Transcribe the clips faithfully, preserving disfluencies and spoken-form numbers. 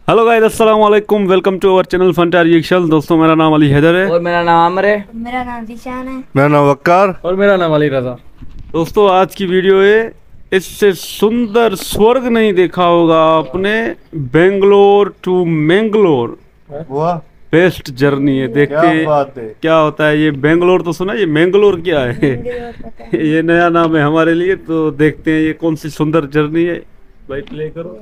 Hello guys, अस्सलाम वालेकुम। Welcome to our channel Fanta Reaction. दोस्तों, मेरा नाम अली हैदर है और मेरा नाम आमर है। मेरा नाम दिशान है। मेरा नाम वक्कार और मेरा नाम अली रजा। दोस्तों, आज की वीडियो है, इससे सुंदर स्वर्ग नहीं देखा होगा आपने। बेंगलोर टू मैंगलोर वाह बेस्ट जर्नी है। देखते क्या हैं बात है। क्या होता है। ये बेंगलोर तो सुना, ये मैंगलोर क्या है? ये नया नाम है हमारे लिए। तो देखते हैं ये कौन सी सुंदर जर्नी है। भाई प्ले करो।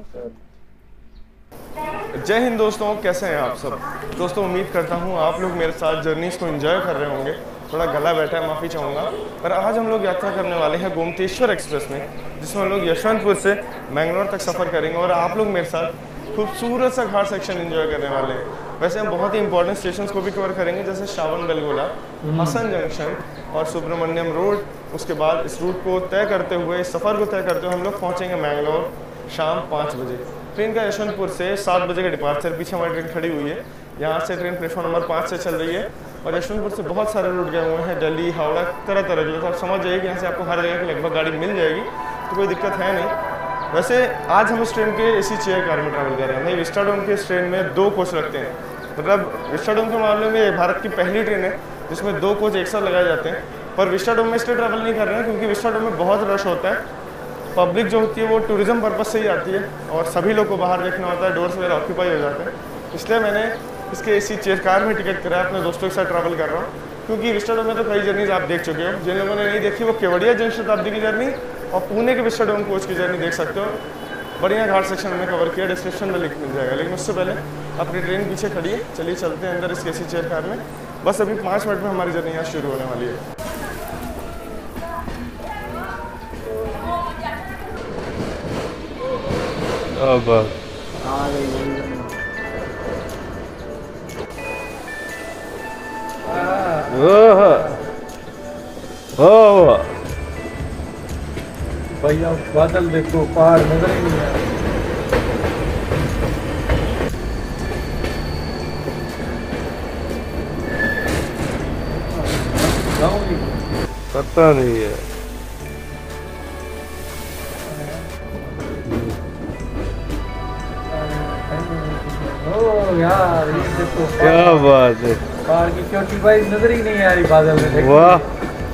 जय हिंद दोस्तों, कैसे हैं आप सब। दोस्तों, उम्मीद करता हूँ आप लोग मेरे साथ जर्नीज़ को एंजॉय कर रहे होंगे। थोड़ा गला बैठा है, माफ़ी चाहूँगा। पर आज हम लोग यात्रा करने वाले हैं गोमतेश्वर एक्सप्रेस में, जिसमें हम लोग यशवंतपुर से मैंगलोर तक सफ़र करेंगे और आप लोग मेरे साथ खूबसूरत सा घाट सेक्शन एंजॉय करने वाले हैं। वैसे हम बहुत ही इंपॉर्टेंट स्टेशन को भी कवर करेंगे, जैसे श्रावण बेलगोला, हसन जंक्शन और सुब्रमण्यम रोड। उसके बाद इस रूट को तय करते हुए, इस सफ़र को तय करते हुए हम लोग पहुँचेंगे मैंगलोर शाम पाँच बजे। ट्रेन का यशवंतपुर से सात बजे का डिपार्चर। पीछे हमारी ट्रेन खड़ी हुई है। यहाँ से ट्रेन प्लेटफॉर्म नंबर पाँच से चल रही है और यशवंतपुर से बहुत सारे रूट गए हुए हैं, दिल्ली, हावड़ा, तरह तरह के। तो आप समझ जाइए कि यहाँ से आपको हर जगह की लगभग गाड़ी मिल जाएगी, तो कोई दिक्कत है नहीं। वैसे आज हम इस ट्रेन के एसी चेयर कार में ट्रैवल कर रहे हैं। नहीं, विस्टाडोम के इस ट्रेन में दो कोच रखते हैं। मतलब विस्टाडोम के मामले में भारत की पहली ट्रेन है जिसमें दो कोच एक साथ लगाए जाते हैं। पर विस्टाडोम में इसलिए ट्रैवल नहीं कर रहे हैं क्योंकि विस्टाडोम में बहुत रश होता है। पब्लिक जो होती है वो टूरिज्म पर्पस से ही आती है और सभी लोग को बाहर देखना होता है, डोर्स वगैरह ऑक्यूपाई हो जाते हैं। इसलिए मैंने इसके एसी चेयर कार में टिकट कराया। अपने दोस्तों के साथ ट्रैवल कर रहा हूँ क्योंकि विस्टाडोम में तो कई जर्नीज आप देख चुके हो। जिन लोगों ने नहीं देखी वो केवड़िया जन शताब्दी की जर्नी और पुणे के विस्टाडोम कोच की जर्नी देख सकते हो। बढ़िया घाट सेक्शन में कवर किया, डिस्क्रिप्शन में लिख मिल जाएगा। लेकिन उससे पहले अपनी ट्रेन पीछे खड़ी है, चलिए चलते हैं अंदर इस एसी चेयर कार में। बस अभी पाँच मिनट में हमारी जर्नी यहाँ शुरू होने वाली है। अब भैया बादल देखो, पहाड़ नजर ही नहीं आ रहे। पता नहीं है। ओ यार, ये देखो क्या बात है। पहाड़ की चोटी भाई नजर ही नहीं आ रही बादल में। देखो वाह,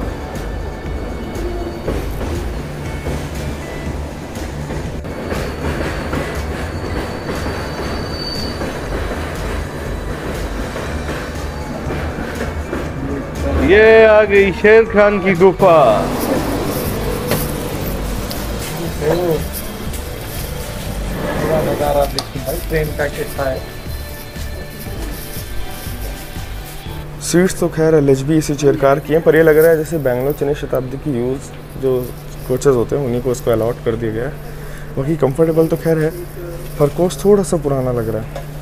ये आ गई शेर खान की गुफा। पूरा नजारा देखिए भाई, ट्रेन का कैसा है। सीट्स तो खैर एल एच बी इसी चेयर कार की हैं, पर ये लग रहा है जैसे बेंगलोर चेन्नई शताब्दी की यूज़ जो कोचेज़ होते हैं उन्हीं को इसको अलॉट कर दिया गया है। बाकी कंफर्टेबल तो खैर है, पर कोच थोड़ा सा पुराना लग रहा है।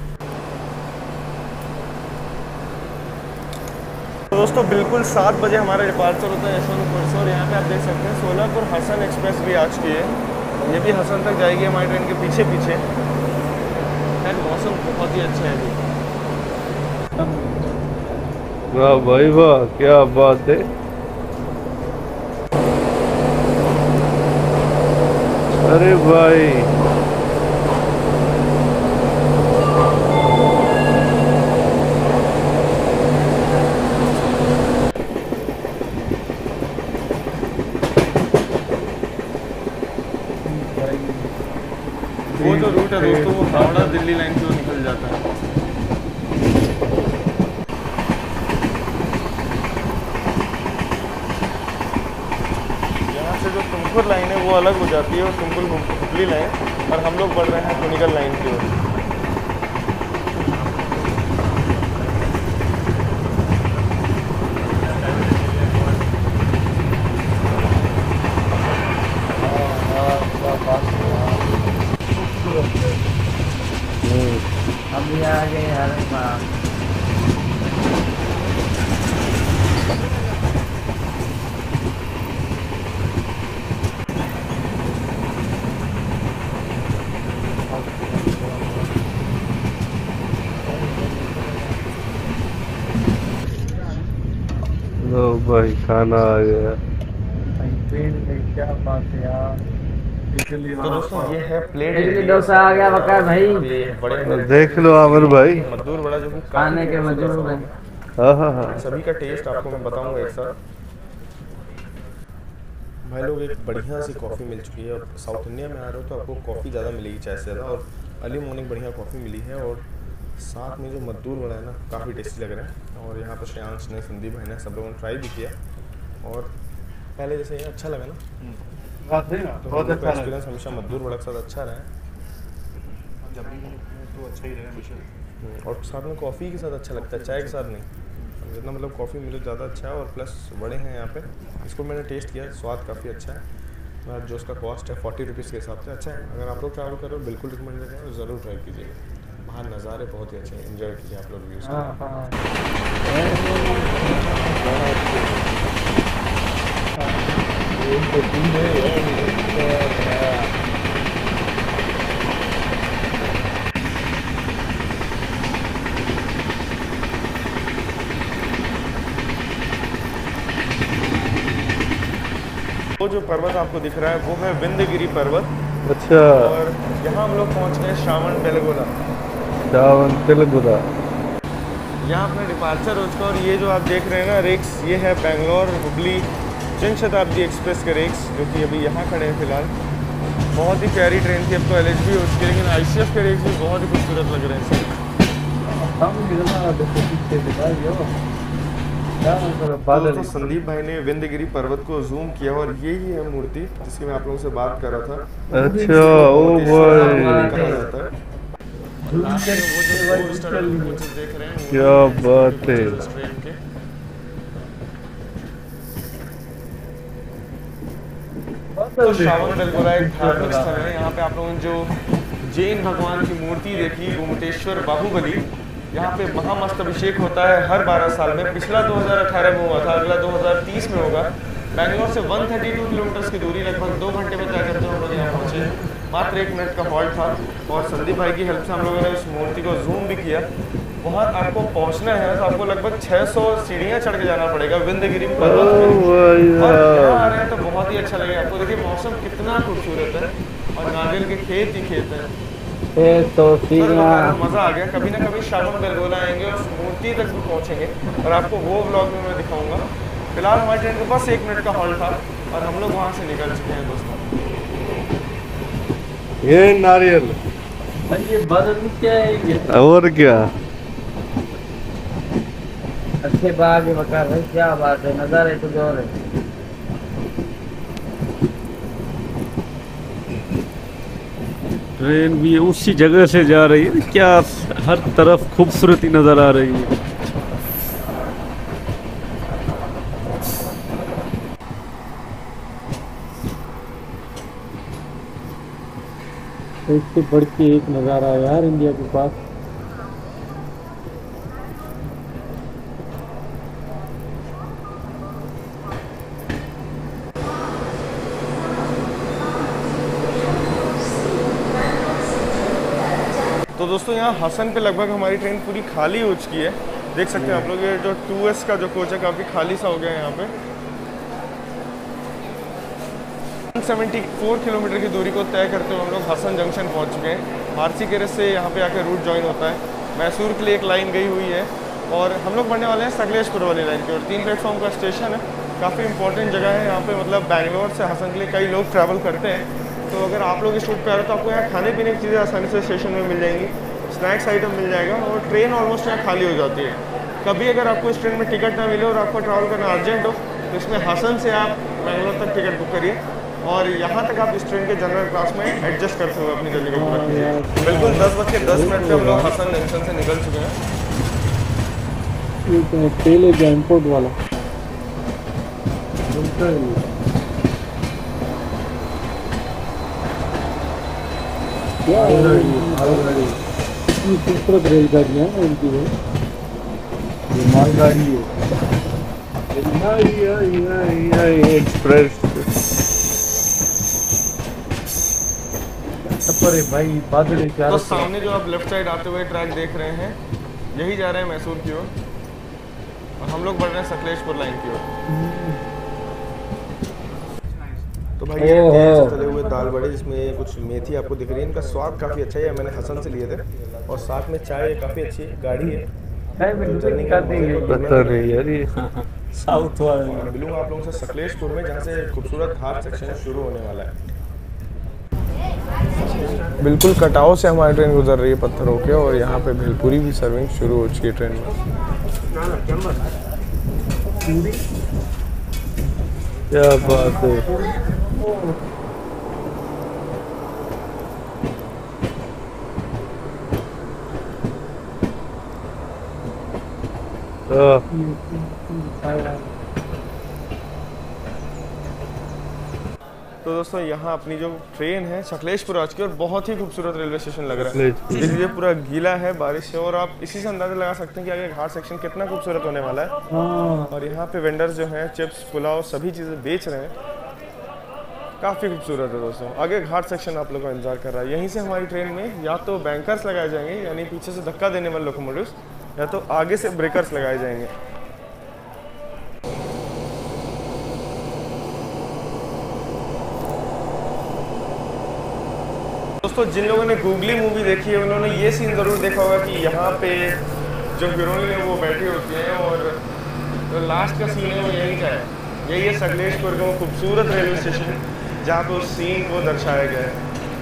दोस्तों, बिल्कुल सात बजे हमारा डिपार्चर होता है यशवंतपुर से और यहाँ पे आप देख सकते हैं सोलापुर हसन एक्सप्रेस भी आ चुकी है। ये भी हसन तक जाएगी हमारी ट्रेन के पीछे पीछे। खैर मौसम बहुत ही अच्छा है अभी। वाह भाई वाह, क्या बात है। अरे भाई, वो जो रूट है दोस्तों वो हावड़ा दिल्ली लाइन से निकल जाता है। यहाँ से जो तुमकुर लाइन है वो अलग हो जाती है और तुमकुर हुबली लाइन, और हम लोग बढ़ रहे हैं कुनिकल लाइन की ओर। अभी आ गए यार। लो भाई, खाना आ गया। ट्रेन में क्या बात है यार, तो दोस्तों ये है प्लेट इडली डोसा आ गया बका भाई। बड़े देख लो आमिर भाई, मजदूर बड़ा जो कि खाने के मजदूर हैं। हाँ हाँ हाँ। सभी का टेस्ट आपको मैं बताऊंगा एक साथ। भाई लोग एक बढ़िया सी कॉफ़ी मिल चुकी है। और साउथ इंडिया में आ रहे हो तो आपको कॉफ़ी ज़्यादा मिलेगी चाय से ज़्यादा, और अर्ली मॉर्निंग बढ़िया कॉफ़ी मिली है। और साथ में जो मजदूर बड़ा है ना, काफ़ी टेस्टी लग रहा है। और यहाँ पर श्रेयांश ने, संदीप भाई ने, सब लोगों ने ट्राई भी किया और पहले जैसे ये अच्छा लगा ना, तो बहुत अच्छा एक्सपीरियंस हमेशा मजदूर बड़ा के साथ अच्छा रहा है। तो अच्छा ही रहेगा। और साथ में कॉफ़ी के साथ अच्छा लगता है, चाय के साथ नहीं। जितना मतलब कॉफ़ी मिले ज़्यादा अच्छा है। और प्लस बड़े हैं यहाँ पे, इसको मैंने टेस्ट किया, स्वाद काफ़ी अच्छा है। और जो उसका कॉस्ट है फोर्टी रुपीज़ के हिसाब से अच्छा है। अगर आप लोग ट्रैवल कर रहे हो बिल्कुल रिकमेंडेड है, ज़रूर ट्राई कीजिएगा। बाहर नज़ारे बहुत ही अच्छे हैं, एंजॉय कीजिए आप लोग व्यूज़। वो जो पर्वत आपको दिख रहा है वो है विंध्यगिरी पर्वत। अच्छा, और यहाँ हम लोग पहुँच गए श्रावण बेलगोला। श्रावण बेलगोला यहाँ अपना डिपार्चर हो चुका। और ये जो आप देख रहे हैं ना रेक्स, ये है बेंगलोर हुबली जन शताब्दी एक्सप्रेस के रेक्स, जो कि अभी यहाँ खड़े हैं फिलहाल। बहुत ही प्यारी ट्रेन थी, अब तो एल एच बी हो चुकी है, लेकिन आई सी एफ के रेक्स भी बहुत ही खूबसूरत लग रहे हैं। तो संदीप भाई ने विंध्यगिरी पर्वत को जूम किया और यही है मूर्ति जिसकी मैं आप लोगों से बात कर रहा था। अच्छा, ओ भाई कहा जाता है। देख रहे हैं क्या बात है। ट्रेन के तो श्रावण बेलगोला एक धार्मिक स्थल है। यहाँ पे आप लोगों ने जो जैन भगवान की मूर्ति देखी, गोमटेश्वर बाहुबली, यहाँ पे महामस्त अभिषेक होता है हर बारह साल में। पिछला दो हज़ार अठारह में हुआ था, अगला दो हज़ार तीस में होगा। बैंगलोर से एक सौ बत्तीस किलोमीटर की दूरी लगभग दो घंटे में तय करते हुए हम लोग यहाँ पहुँचे। मात्र एक मिनट का हॉल्ट था और संदीप भाई की हेल्प से हम लोगों ने उस मूर्ति को जूम भी किया। वहाँ आपको पहुँचना है तो आपको लगभग छह सौ सीढ़ियाँ चढ़ के जाना पड़ेगा विंध्यगिरी पर्वत में। और यहाँ आ रहे हैं तो बहुत ही अच्छा लगेगा आपको। देखिए मौसम कितना खूबसूरत है और नारियल के खेत ही खेत हैं। तो मज़ा आ गया। कभी ना कभी श्रावण बेलगोला आएंगे और उस मूर्ति तक भी पहुँचेंगे और आपको वो व्लॉग में मैं दिखाऊंगा। फिलहाल हमारी ट्रेन को बस एक मिनट का हॉल्ट था और हम लोग वहाँ से निकल चुके हैं दोस्तों। ये नारियल ये बदल क्या है ये? और क्या अच्छे बाग है बका भाई, क्या बात है, नजारे कुछ और है। ट्रेन भी उसी जगह से जा रही है, क्या हर तरफ खूबसूरती नजर आ रही है। इससे बढ़ के एक नज़ारा है यार इंडिया के पास। तो दोस्तों यहाँ हसन पे लगभग हमारी ट्रेन पूरी खाली हो चुकी है। देख सकते हैं आप लोग, ये जो टू एस का जो कोच है काफ़ी खाली सा हो गया है यहाँ पे। एक सौ चौहत्तर किलोमीटर की दूरी को तय करते हुए हम लोग हसन जंक्शन पहुँच चुके हैं। मार्सी केरस से यहाँ पे आकर रूट ज्वाइन होता है। मैसूर के लिए एक लाइन गई हुई है और हम लोग बढ़ने वाले हैं सकलेशपुर वाली लाइन की। और तीन प्लेटफॉर्म का स्टेशन है, काफ़ी इंपॉर्टेंट जगह है यहाँ पे। मतलब बैंगलोर से हसन के लिए कई लोग ट्रैवल करते हैं, तो अगर आप लोग इस रूट पे आ रहे हो तो आपको यहाँ खाने पीने की चीज़ें आसानी से स्टेशन में मिल जाएंगी, स्नैक्स आइटम मिल जाएगा और ट्रेन ऑलमोस्ट यहाँ खाली हो जाती है। कभी अगर आपको इस ट्रेन में टिकट ना मिले और आपको ट्रैवल करना अर्जेंट हो तो इसमें हसन से आप बेंगलोर तक टिकट बुक करिए और यहाँ तक आप इस ट्रेन के जनरल क्लास में एडजस्ट करते हुए अपनी जर्नी को पूरा कीजिए। बिल्कुल दस बज के दस मिनट पे हम लोग हसन जंक्शन से निकल चुके हैं। ये तो तेल है इम्पोर्ट वाला। क्या इतनी खूबसूरत रेलगाड़ियाँ हैं इनकी, है ये मालगाड़ी है एक्सप्रेस। पर भाई बादल क्या। तो सामने जो आप लेफ्ट साइड आते हुए ट्रैक देख रहे हैं, यही जा रहे हैं मैसूर की ओर और हम लोग बढ़ रहे हैं सकलेशपुर लाइन की ओर। तो भाई ये तेल से तले हुए दाल बड़े जिसमें कुछ मेथी आपको दिख रही है, इनका स्वाद काफ़ी अच्छा है। मैंने हसन से लिए थे और साथ में चाय काफ़ी अच्छी गाढ़ी है। पता नहीं यार ये साउथ वाला मिलूंगा आप लोगों से सकलेशपुर में, जहाँ से खूबसूरत घाट सेक्शन शुरू होने वाला है। बिल्कुल कटाव से हमारी ट्रेन गुजर रही है पत्थरों के, और यहाँ पे भेलपुरी भी सर्विंग शुरू हो चुकी है ट्रेन में। क्या बात है। तो दोस्तों यहाँ अपनी जो ट्रेन है सकलेशपुर आ चुकी है, और बहुत ही खूबसूरत रेलवे स्टेशन लग रहा है। देखिए पूरा गीला है बारिश से, और आप इसी से अंदाजा लगा सकते हैं कि आगे घाट सेक्शन कितना खूबसूरत होने वाला है। और यहाँ पे वेंडर्स जो हैं चिप्स पुलाव सभी चीज़ें बेच रहे हैं, काफ़ी खूबसूरत है दोस्तों। आगे घाट सेक्शन आप लोगों का इंतजार कर रहा है। यहीं से हमारी ट्रेन में या तो बैंकर्स लगाए जाएंगे, यानी पीछे से धक्का देने वाले लोकोमोटिव्स, या तो आगे से ब्रेकर्स लगाए जाएंगे। दोस्तों जिन लोगों ने गूगली मूवी देखी है उन्होंने ये सीन ज़रूर देखा होगा कि यहाँ पे जो हीरोइन है वो बैठी होती है, और जो लास्ट का सीन है वो यही का है। यही है सकलेशपुर का वो खूबसूरत रेलवे स्टेशन जहाँ पे उस सीन को दर्शाया गया है।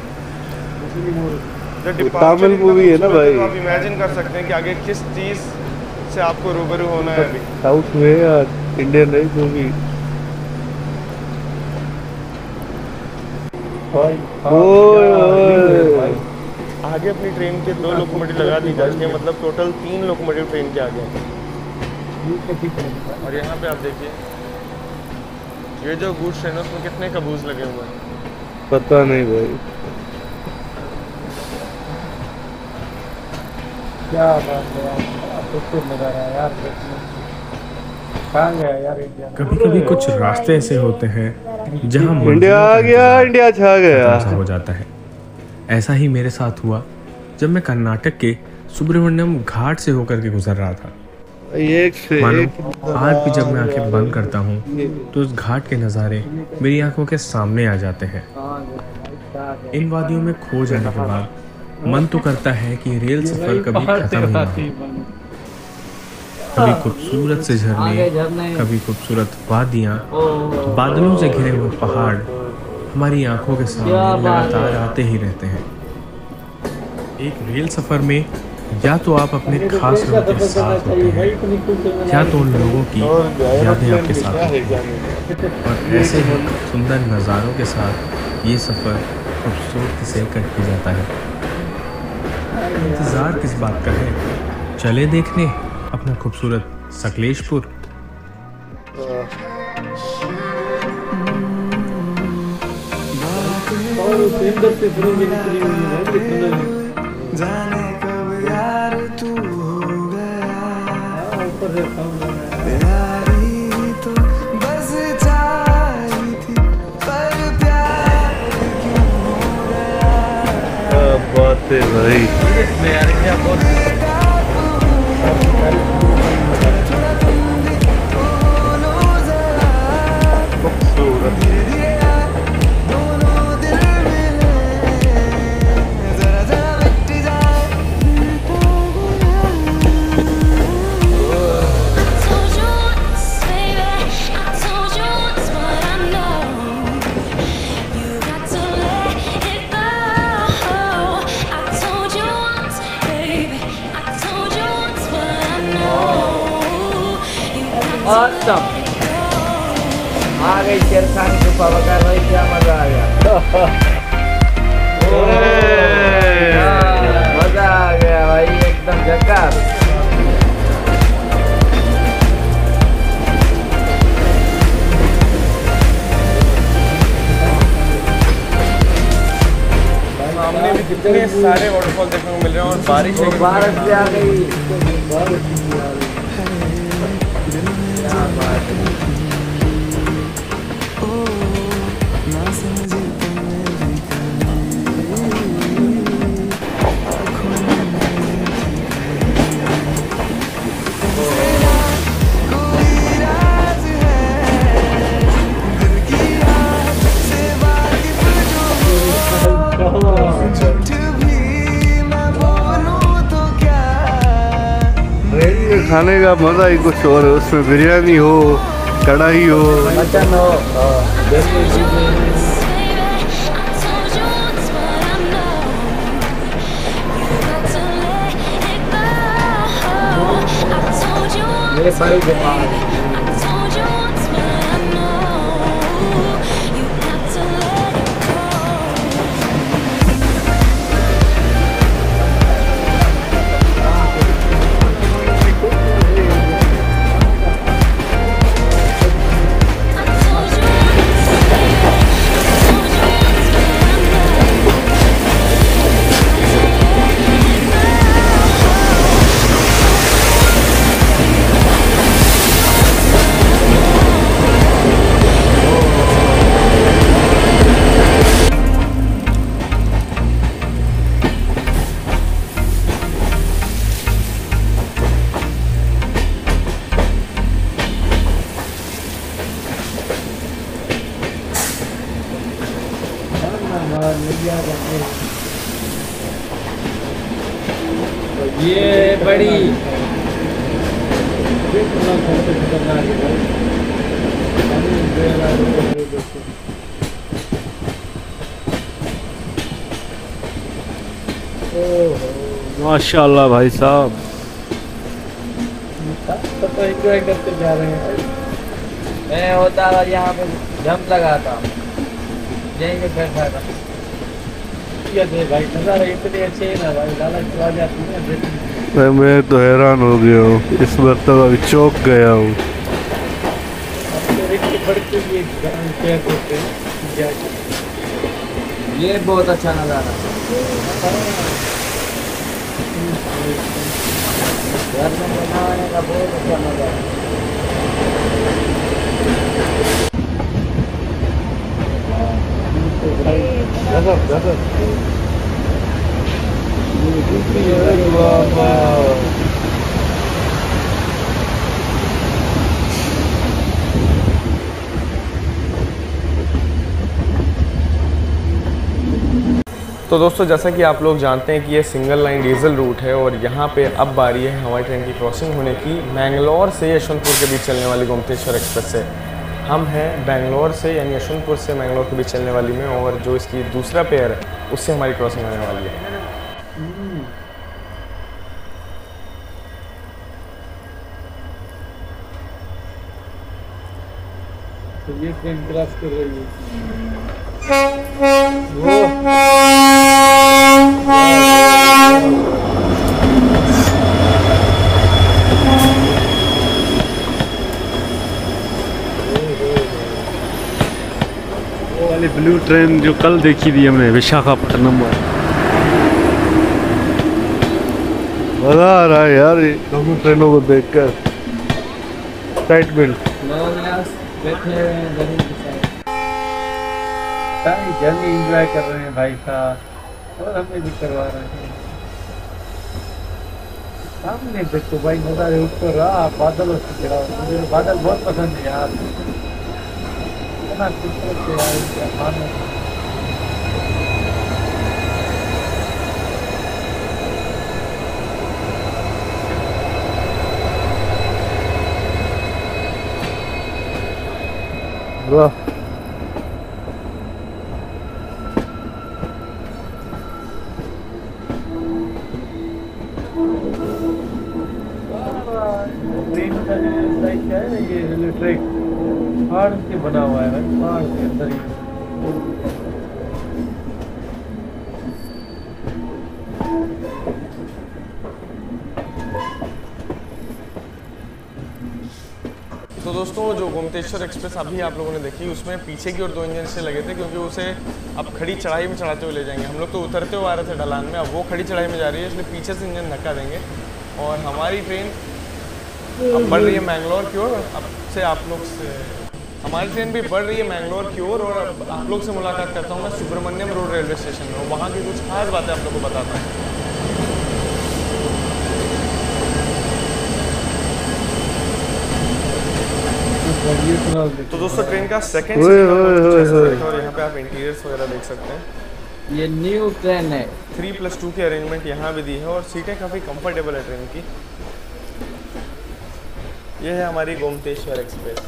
तमिल मूवी है ना भाई, तो आप इमेजिन कर सकते हैं कि आगे किस चीज़ से आपको रूबरू होना है अभी। साउथ में या इंडियन है मूवी। आगे अपनी ट्रेन के दो लोकोमोटिव लगा दी जा चुकी है, मतलब टोटल तीन लोकोमोटिव ट्रेन के आगे हैं। और यहाँ पे आप देखिए ये जो गुड्स ट्रेन है उसमें कितने कबूज लगे हुए हैं पता नहीं भाई। क्या बात है यार, कभी कभी कुछ रास्ते ऐसे होते हैं जहां इंडिया आ गया, इंडिया छा गया हो जाता है। ऐसा ही मेरे साथ हुआ जब मैं कर्नाटक के सुब्रमण्यम घाट से होकर के गुजर रहा था। एक से मानो एक आज भी जब मैं आंखें बंद करता हूँ तो उस घाट के नज़ारे मेरी आंखों के सामने आ जाते हैं। इन वादियों में खो जाने के बाद मन तो करता है कि रेल सफर कभी खत्म ही ना हो। कभी खूबसूरत से झरने, कभी खूबसूरत वादियाँ, बादलों से घिरे हुए पहाड़ हमारी आंखों के सामने लगातार आते ही रहते हैं। एक रेल सफर में या तो आप अपने खास लोगों के साथ होते हैं, या तो उन लोगों की यादें आपके साथ होती हैं। और ऐसे ही सुंदर नज़ारों के साथ ये सफ़र खूबसूरती से कट जाता है। इंतज़ार किस बात का है, चले देखने अपना खूबसूरत सकलेशपुर। जाने कब यार तू हो गया, प्यारी तो बस चाही थी पर प्यार क्यों हो गया। क्या बात है भाई। Awesome. आ गई शेर खान की पावा कर रही, क्या मजा आ गया। मजा आ गया भाई, एकदम झकास। सामने भी कितने सारे वाटरफॉल देखने को मिल रहे हैं, और बारिश बारिश भी आ गई। खाने का मज़ा ही कुछ और है। उसमें बिरयानी हो, कढ़ाई हो, मटन हो, हाँ, बिल्कुल चीजें। मेरे बड़ी बीमार ये बड़ी माशाल्लाह भाई साहब। तो एंजॉय करते जा रहे हैं। मैं होता और यहाँ पे जंप लगाता हूँ, यहीं पे बैठा था। भाई नज़ारा इतने अच्छे हैं ना भाई, लालच आ जाती है ना। मैं तो हैरान हो गया हूँ, इस मरतबा अभी चौंक गया हूँ। ये बहुत अच्छा नज़ारा घर में बनाने का, बहुत अच्छा नज़ारा। गजब गजब। तो दोस्तों, जैसा कि आप लोग जानते हैं कि ये सिंगल लाइन डीजल रूट है और यहाँ पे अब बारी है हवाई ट्रेन की क्रॉसिंग होने की, मैंगलोर से यशवंतपुर के बीच चलने वाली गोमतेश्वर एक्सप्रेस से। हम हैं बेंगलोर से, यानी यशवंतपुर से मैंगलोर के बीच चलने वाली में, और जो इसकी दूसरा पेयर है उससे हमारी क्रॉसिंग होने वाली है। तो ये ट्रेन क्रॉस कर रही है। वो वाली ब्लू ट्रेन जो कल देखी थी हमने विशाखापट्टनम में, मजा आ रहा है यार ये दोनों ट्रेनों को देखकर। टाइट बेल्ट बैठे हुए हैं जमीन के साथ, सारी जर्नी एंजॉय कर रहे हैं भाई साहब, और हमें भी करवा रहे हैं। सामने देखो भाई, नज़ारे ऊपर रहा बादलों से घिरा, मुझे बादल बहुत पसंद है यार, इतना खूबसूरत है यार इनके आसमान। वाह, ट्रेन का जो क्या है ये रेलवे ट्रैक पहाड़ से बना हुआ है भाई, पहाड़ के अंदर ही। तो दोस्तों, जो गोमतेश्वर एक्सप्रेस अभी आप लोगों ने देखी, उसमें पीछे की ओर दो इंजन से लगे थे, क्योंकि उसे अब खड़ी चढ़ाई में चढ़ाते हुए ले जाएंगे। हम लोग तो उतरते हुए आ रहे थे ढलान में, अब वो खड़ी चढ़ाई में जा रही है, इसलिए पीछे से इंजन धक्का देंगे। और हमारी ट्रेन अब बढ़ रही है मैंगलोर की ओर। अब से आप लोग से हमारी ट्रेन भी बढ़ रही है मैंगलोर की ओर, और अब आप लोग से मुलाकात करता हूँ मैं सुब्रमण्यम रोड रेलवे स्टेशन में, वहाँ की कुछ खास बातें आप लोग को बताता हूँ। तो दोस्तों, ट्रेन का सेकंड सीटिंग और यहाँ पे आप इंटीरियर्स वगैरह देख सकते हैं। ये न्यू ट्रेन है, थ्री प्लस टू की अरेंजमेंट यहाँ भी दी है, और सीटें काफ़ी कंफर्टेबल है ट्रेन की। ये है हमारी गोमतेश्वर एक्सप्रेस।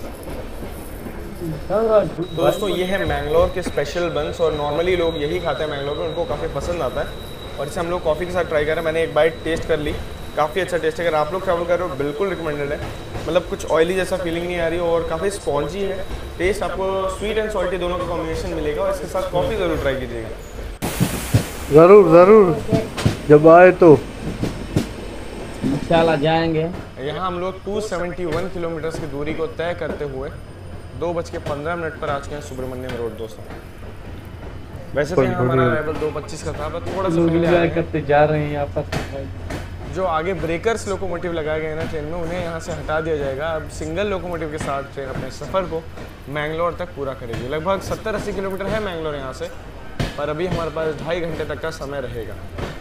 दोस्तों ये है मैंगलोर के स्पेशल बंस और नॉर्मली लोग यही खाते हैं मैंगलोर में, उनको काफ़ी पसंद आता है और इसे हम लोग कॉफ़ी के साथ ट्राई करें। मैंने एक बाइट टेस्ट कर ली, काफ़ी अच्छा टेस्ट है। अगर आप लोग ट्रैवल कर रहे हो बिल्कुल रिकमेंडेड है। मतलब कुछ ऑयली जैसा फीलिंग नहीं आ रही और काफ़ी स्पॉन्जी है। टेस्ट आपको स्वीट एंड सॉल्टी दोनों का कॉम्बिनेशन मिलेगा और इसके साथ कॉफ़ी ज़रूर ट्राई कीजिएगा। ज़रूर ज़रूर, जब आए तो इंशाल्लाह जाएंगे। यहाँ हम लोग दो सौ इकहत्तर किलोमीटर की दूरी को तय करते हुए दो बज के पंद्रह मिनट पर आ चुके हैं सुब्रमण्यम रोड। दोस्तों वैसे तो यहाँ हमारा अराइवल दो पच्चीस का था, बस थोड़ा सा पहले करते जा रहे हैं आपस। जो आगे ब्रेकर्स लोकोमोटिव लगाए गए हैं ना ट्रेन में, उन्हें यहाँ से हटा दिया जाएगा। अब सिंगल लोकोमोटिव के साथ ट्रेन अपने सफ़र को मैंगलोर तक पूरा करेगी। लगभग सत्तर अस्सी किलोमीटर है मैंगलोर यहाँ से, पर अभी हमारे पास ढाई घंटे तक का समय रहेगा।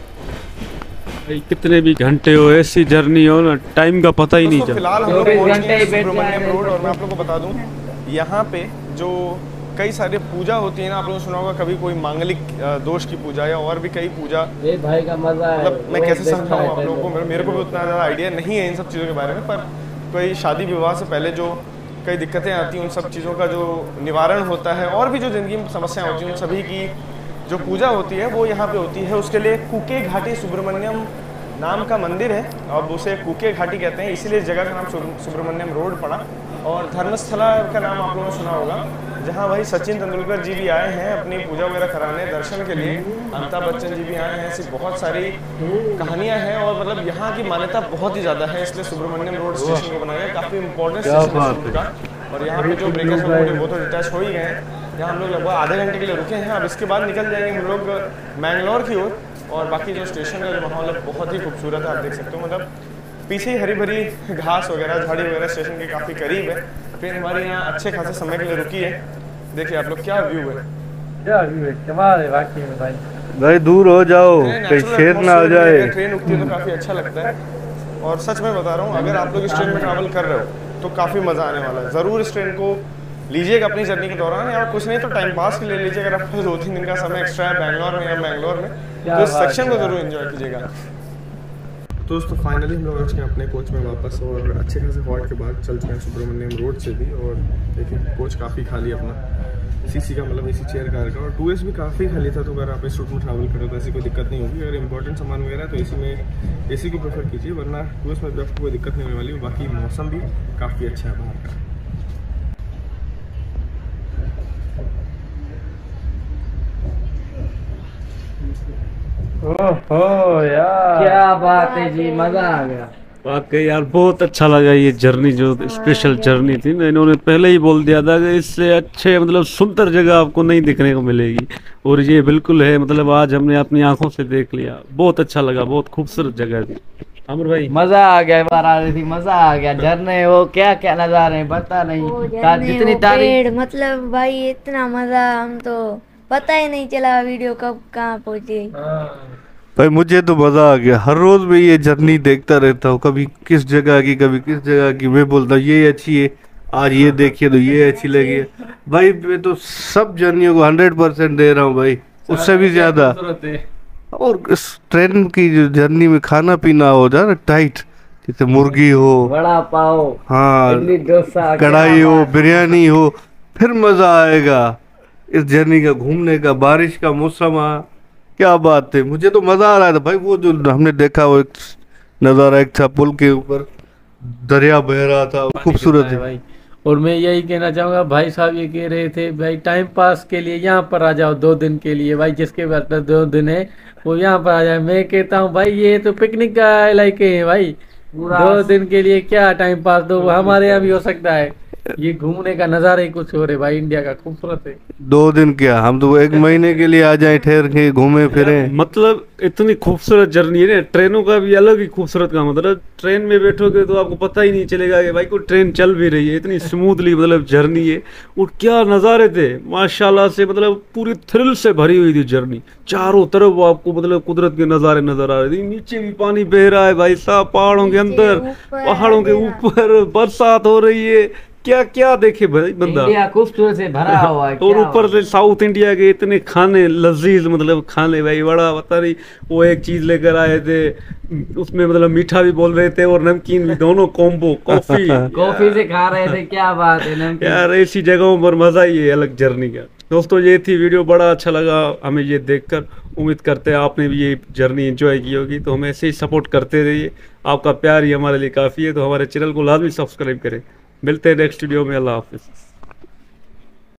कितने भी घंटे हो, ऐसी जर्नी हो ना, टाइम का पता ही नहीं चलता। फिलहाल हम लोग पहुंच गए हैं सुब्रमण्यम रोड और मैं आप लोगों को बता दूं, यहाँ पे जो कई सारे पूजा होती है ना, आप लोगों ने सुना होगा कभी कोई मांगलिक दोष की पूजा या और भी कई पूजा। ये भाई का मजा है। मतलब मैं कैसे समझाऊं आप लोगों को, मेरे को भी उतना ज़्यादा आइडिया नहीं है इन सब चीज़ों के बारे में, पर कोई शादी विवाह से पहले जो कई दिक्कतें आती हैं उन सब चीज़ों का जो निवारण होता है और भी जो ज़िंदगी में समस्याएँ होती हैं उन सभी की जो पूजा होती है वो यहाँ पे होती है। उसके लिए कुके घाटी सुब्रमण्यम नाम का मंदिर है, अब उसे कुके घाटी कहते हैं, इसीलिए जगह का नाम सुब्रमण्यम रोड पड़ा। और धर्मस्थला का नाम आप लोगों ने सुना होगा, जहाँ भाई सचिन तेंदुलकर जी भी आए हैं अपनी पूजा वगैरह कराने दर्शन के लिए, अमिताभ बच्चन जी भी आए हैं। ऐसी बहुत सारी कहानियाँ हैं और मतलब यहाँ की मान्यता बहुत ही ज़्यादा है, इसलिए सुब्रमण्यम रोड स्टेशन को बनाया गया। काफ़ी इंपॉर्टेंट स्टेशन है का। और यहाँ पे जो ब्रेकर्स वो तो डिटैच हो ही गए हैं। यहाँ हम लोग लगभग आधे घंटे के लिए रुके हैं। अब इसके बाद निकल जाएंगे हम लोग मैंगलोर की ओर। और बाकी जो स्टेशन का जो माहौल है बहुत ही खूबसूरत है, आप देख सकते हो। मतलब पीछे ही हरी भरी घास वगैरह झाड़ी वगैरह स्टेशन के काफ़ी करीब है। ट्रेन हमारे यहाँ अच्छे खासे समय के लिए रुकी है। देखिए आप लोग क्या व्यू है, क्या व्यू है, कमाल है वाकई में भाई। भाई दूर हो जाओ, कहीं शेर ना हो जाए। ट्रेन रुकती है तो काफ़ी अच्छा लगता है और सच में बता रहा हूँ, अगर आप लोग इस ट्रेन में ट्रैवल कर रहे हो तो काफ़ी मज़ा आने वाला है। ज़रूर इस ट्रेन को लीजिएगा अपनी जर्नी के दौरान, या कुछ नहीं तो टाइम पास के लिए लीजिए। अगर आपको दो तीन दिन का समय एक्स्ट्रा है बैंगलोर में या बैंगलोर में तो इस सेक्शन को जरूर एंजॉय कीजिएगा। दोस्तों फाइनली हम लोग आ चुके हैं अपने कोच में वापस और अच्छे खासे हॉल्ट के बाद चल चुके हैं सुब्रमण्यम रोड से भी। और देखिए कोच काफ़ी खाली अपना सीसी का, मतलब इसी चेयर कार का, और टू एस भी काफ़ी खाली था। तो अगर आप इस रूट में ट्रैवल करो तो ऐसी कोई दिक्कत नहीं होगी। अगर इंपॉर्टेंट सामान वगैरह है तो एसी में एसी को प्रेफर कीजिए, वरना टू एस में भी आपको कोई दिक्कत नहीं होने वाली है। बाकी मौसम भी काफ़ी अच्छा है बाहर का। ओहो यार, क्या बात है जी, मजा आ गया वाकई यार, बहुत अच्छा लगा। ये जर्नी जो स्पेशल जर्नी थी ना, इन्होंने पहले ही बोल दिया था कि इससे अच्छे मतलब सुंदर जगह आपको नहीं दिखने को मिलेगी, और ये बिल्कुल है। मतलब आज हमने अपनी आंखों से देख लिया, बहुत अच्छा लगा, बहुत खूबसूरत जगह थी। अमर भाई मजा आ गया, बार आ रही थी, मजा आ गया। झरने वो क्या क्या नजारे बता नहीं, जितनी तारीफ, मतलब भाई इतना मजा, हम तो पता ही नहीं चला वीडियो कब कहाँ पहुंची। भाई मुझे तो मजा आ गया। हर रोज मैं ये जर्नी देखता रहता हूँ, कभी किस जगह की कभी किस जगह की। मैं बोलता हूँ ये अच्छी है, आज ये देखिए तो ये अच्छी लगी है। भाई मैं तो सब जर्नियों को हंड्रेड परसेंट दे रहा हूँ भाई, उससे भी ज्यादा। और इस ट्रेन की जो जर्नी में खाना पीना हो जाए ना टाइट, जैसे मुर्गी हो, बड़ा पाव, हाँ, इडली डोसा, कढ़ाई हो, बिरयानी हो, फिर मजा आएगा इस जर्नी का, घूमने का। बारिश का मौसम आ, क्या बात है, मुझे तो मजा आ रहा था भाई। वो जो हमने देखा वो एक नजारा एक था, पुल के ऊपर दरिया बह रहा था, खूबसूरत है भाई। और मैं यही कहना चाहूँगा, भाई साहब ये कह रहे थे भाई टाइम पास के लिए यहाँ पर आ जाओ दो दिन के लिए। भाई जिसके पास दो दिन है वो यहाँ पर आ जाए। मैं कहता हूँ भाई ये तो पिकनिक का इलाके है भाई, दो दिन के लिए क्या टाइम पास, दो हमारे यहाँ भी हो सकता है। ये घूमने का नजारा ही कुछ और है भाई, इंडिया का खूबसूरत है। दो दिन क्या, हम तो एक महीने के लिए आ जाए, ठहर के घूमे फिरे। मतलब इतनी खूबसूरत जर्नी है। ट्रेनों का भी अलग ही खूबसूरत का मतलब, ट्रेन में बैठोगे तो आपको पता ही नहीं चलेगा कि भाई कोई ट्रेन चल भी रही है, इतनी स्मूथली मतलब जर्नी है। और क्या नज़ारे थे माशाल्लाह से, मतलब पूरी थ्रिल से भरी हुई थी जर्नी। चारों तरफ वो आपको मतलब कुदरत के नज़ारे नजर आ रहे थे। नीचे भी पानी बह रहा है भाई साहब, पहाड़ों के अंदर, पहाड़ों के ऊपर बरसात हो रही है। क्या क्या देखे भाई बंदा। इंडिया खूबसूरत से भरा हुआ है। और क्या ऊपर से साउथ इंडिया के इतने खाने लजीज, मतलब खाने भाई बड़ा पता नहीं। वो एक चीज लेकर आए थे, उसमें मतलब मीठा भी बोल रहे थे और नमकीन भी, दोनों कॉम्बो। कॉफी कॉफी से खा रहे थे, क्या बात है नमकीन। यार ऐसी जगहों पर मजा ही है अलग जर्नी का। दोस्तों ये थी वीडियो, बड़ा अच्छा लगा हमें ये देखकर। उम्मीद करते हैं आपने भी ये जर्नी एंजॉय की होगी। तो हमें ऐसे ही सपोर्ट करते रहिए, आपका प्यार ही हमारे लिए काफ़ी है। तो हमारे चैनल को लाजमी सब्सक्राइब करें। मिलते हैं नेक्स्ट वीडियो में। अल्लाह हाफिज़।